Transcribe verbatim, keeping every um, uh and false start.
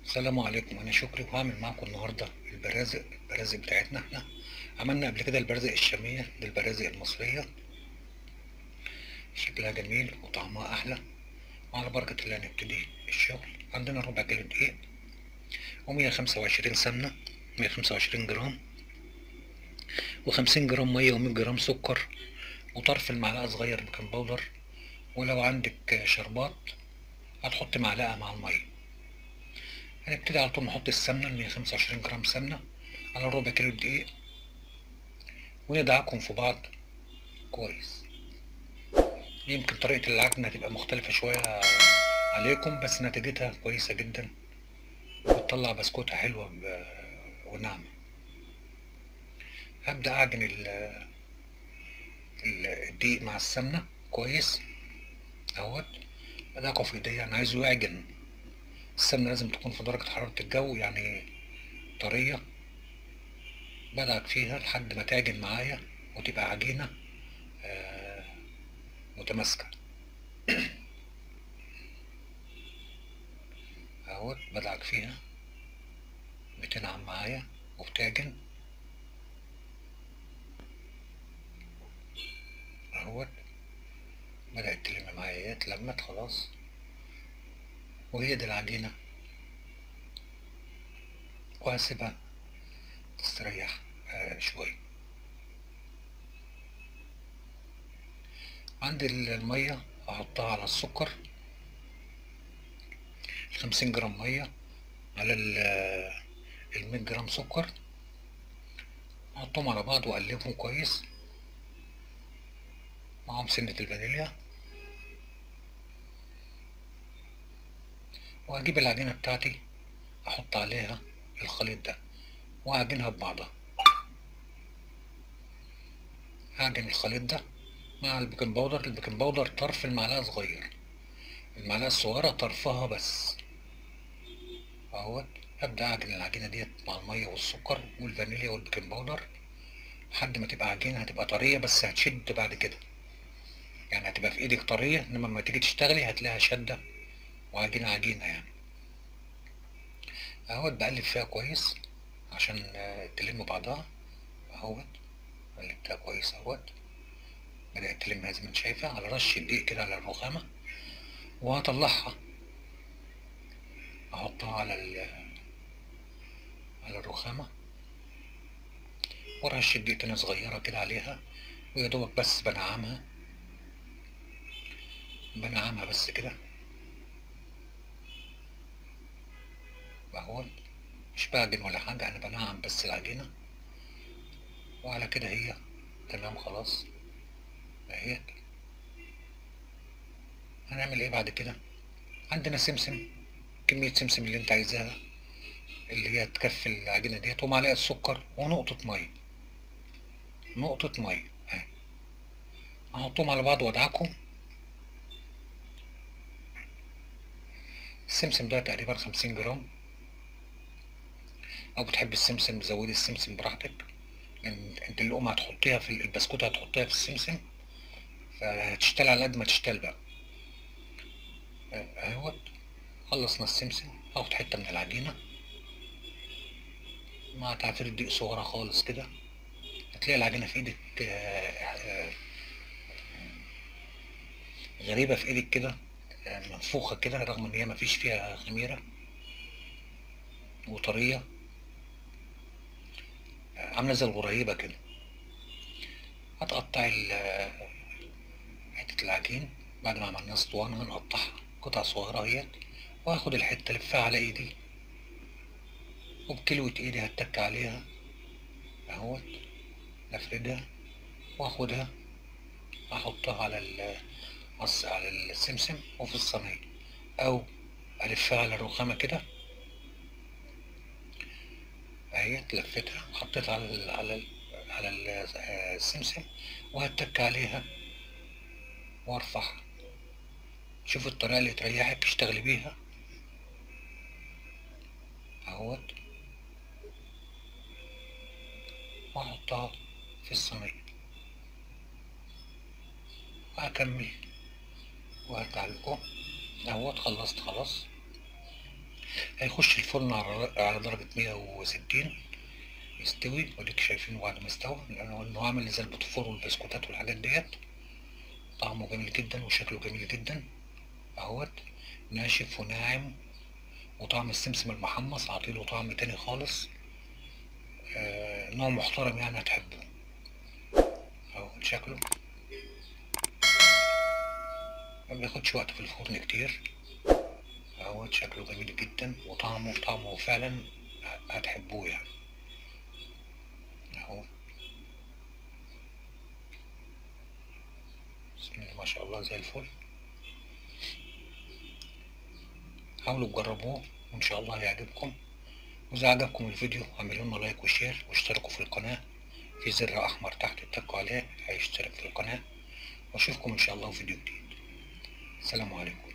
السلام عليكم، انا شكري وهعمل معاكم النهارده البرازق البرازق بتاعتنا احنا. عملنا قبل كده البرازق الشاميه، دي البرازق المصريه. شكلها جميل وطعمها احلى. وعلى بركه الله نبتدي الشغل. عندنا ربع كيلو دقيق ومية وخمسة وعشرين سمنه، مية وخمسة وعشرين جرام، وخمسين جرام ميه، ومية جرام سكر، وطرف المعلقه صغير بيكنج باودر. ولو عندك شربات هتحط معلقه مع الميه. هنبتدي على طول نحط السمنه، مية وخمسة وعشرين جرام سمنه على ربع كيلو دقيق، وندعكم في بعض كويس. يمكن طريقة العجن هتبقى مختلفة شوية عليكم، بس نتيجتها كويسة جدا وبتطلع بسكوتة حلوة ب- وناعمة. هبدأ أعجن ال- ال- الدقيق مع السمنة كويس اهوت. بدعكه في ايديا، أنا عايزه يعجن. السمنة لازم تكون في درجة حرارة الجو، يعني طرية. بدعك فيها لحد ما تعجن معايا وتبقى عجينة آه، متماسكة اهوت. بدعك فيها بتنعم معايا وبتعجن اهوت. بدأت تلم معايا، اتلمت خلاص، وهي دي العجينة. وهسيبها تستريح آه شوية. عندي المية أحطها على السكر، خمسين جرام مية على المية جرام سكر. أحطهم على بعض وأقلبهم كويس معاهم سنة الفانيليا. وأجيب العجينة بتاعتي أحط عليها الخليط ده وأعجنها ببعضها. أعجن الخليط ده مع البيكنج باودر. البيكنج باودر طرف المعلقة صغير، المعلقة الصغيرة طرفها بس اهوت. ابدا اعجن العجينه ديت مع الميه والسكر والفانيليا والبيكنج باودر لحد ما تبقى عجينه، هتبقى طريه بس هتشد بعد كده. يعني هتبقى في ايدك طريه، انما لما تيجي تشتغلي هتلاقيها شده وعجينه عجينه يعني. اهوت بقلب فيها كويس عشان آه، تلم بعضها اهوت. قلبتها كويس اهوت، بدأت تلمها زي ما انت شايفة، على رش الدقيق كده على الرخامة. وهطلعها احطها على ال- على الرخامة، ورش الدقيق تانية صغيرة كده عليها، ويا دوبك بس بنعمها بنعمها بس كده اهوت. مش بعجن ولا حاجة، أنا بنعم بس العجينة. وعلى كده هي تمام خلاص اهيت. هنعمل ايه بعد كده؟ عندنا سمسم، كمية سمسم اللي انت عايزاها، اللي هي تكفي العجينة ديت، ومعلقة سكر ونقطة مية. نقطة مية اهي. هحطهم على بعض وادعكهم. السمسم ده تقريبا خمسين جرام، او بتحب السمسم زودي السمسم براحتك. لان انت اللقمة هتحطيها في البسكوتة، هتحطيها في السمسم، فهتشتغل على قد ما تشتغل بقى اهوت. خلصنا السمسم، هاخد حتة من العجينة مع تعفير الدقيق صغيرة خالص كده. هتلاقي العجينة في ايدك آه، آه، غريبة في ايدك كده، آه، منفوخة كده رغم ان هي مفيش فيها خميرة، وطرية، آه، عاملة زي الغريبة كده. هتقطعي ال- آه، حتة العجين بعد ما عملناها اسطوانة، هنقطعها قطع صغيرة اهيت. واخد الحتة الفها على ايدي، وبكلوة ايدي هتك عليها اهوت، افردها واخدها احطها على ال عص- على السمسم وفي الصينية، او الفها على الرخامة كده اهي. لفتها حطيتها على ال على ال على ال- آه، السمسم، وهتك عليها وارفعها. شوف الطريقة اللي تريحك اشتغلي بيها اهوت. واحطها في الصينية وهكمل وهرجع لكم اهوت. خلصت خلاص. هيخش الفرن على على درجة مية وستين يستوي. وديك شايفينه بعد ما استوى، لأنه إنه عامل زي البوتفور والبسكوتات والحاجات ديت. طعمه جميل جدا وشكله جميل جدا اهوت، ناشف وناعم، وطعم السمسم المحمص عطيله طعم تاني خالص. آه نوع محترم يعني هتحبه اهو شكله. ما بياخدش وقت في الفرن كتير اهوت، شكله جميل جدا وطعمه طعمه فعلا هتحبوه يعني اهو. بسم الله ما شاء الله زي الفل. حاولوا تجربوه وان شاء الله هيعجبكم. واذا عجبكم الفيديو اعملوا لنا لايك وشير واشتركوا في القناة، في زر احمر تحت اتكوا عليه هيشترك في القناة. واشوفكم ان شاء الله في فيديو جديد. السلام عليكم.